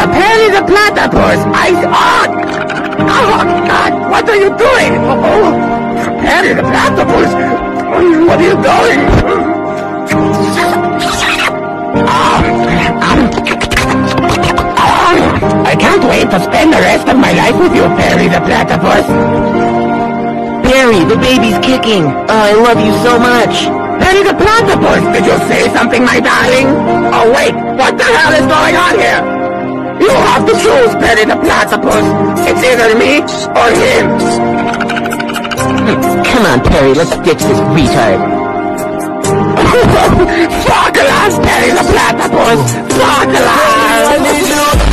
Perry the Platypus! Oh, God! What are you doing? Oh, Perry the Platypus! What are you doing? I can't wait to spend the rest of my life with you, Perry the Platypus. Perry, the baby's kicking. I love you so much. Perry the Platypus, did you say something, my darling? Oh, wait, what the hell is going on here? You have to choose, Perry the Platypus. It's either me or him. Come on, Perry, let's ditch this retard. Colaws, Perry the Platypus! Colaws!